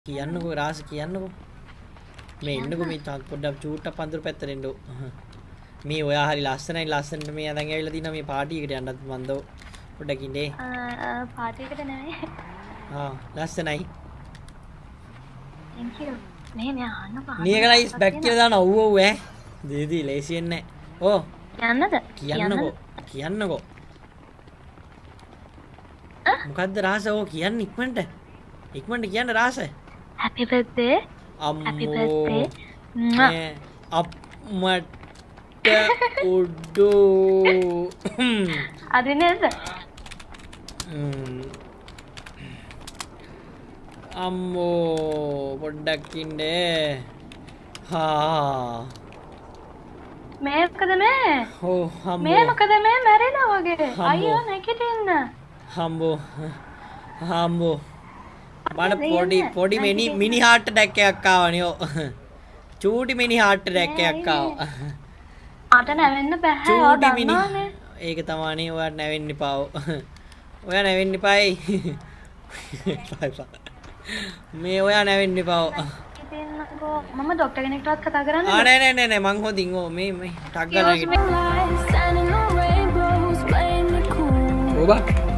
කියන්නකෝ රාස කියන්නකෝ මේ එන්නකෝ මේ පොඩ්ඩක් චූට්ටක් පන්දුර පැත්තට එන්නෝ මේ ඔයා හරි ලස්සනයි ලස්සනට මේ අදන් ඇවිල්ලා තිනා මේ පාටි එකට යන්නත් මන්ද පොඩ්ඩක් ඉන්නේ පාටි එකට නෙමෙයි ලස්සනයි thank you නේ අහන්න බා නියගලයිස් බැක් කියලා දාන ඔව් ඔව් ඈ දීදී ලේසියෙන් නැහැ ඕ කියන්නකෝ මොකද්ද රාස ඕ කියන්න ඉක්මනට කියන්න රාස happy birthday happy birthday අප්මට උඩු අද නේද අම්මෝ පොඩ්ඩක් ඉන්නේ හා මේ මොකද මේ ඔව් අම්මෝ මේ මොකද මේ මැරෙනා වගේ අයියෝ නැගිටින්න හම්බෝ මට පොඩි මිනි හાર્ට් ඇටැක් එකක් ආවනේ ඔව් චූටි මිනි හાર્ට් ඇටැක් එකක් ආවා මට නැවෙන්න බෑ ඔය දන්නවනේ ඒක තමයිනේ ඔයාට නැවෙන්න එපා ඔයා නැවෙන්න එපායි මේ ඔයා නැවෙන්න එපා ඉතින්කෝ මම ડોක්ටර් කෙනෙක්ටවත් කතා කරන්නේ නෑ මං හොදින් ඕ මේ ටක් ගන්න ඔබ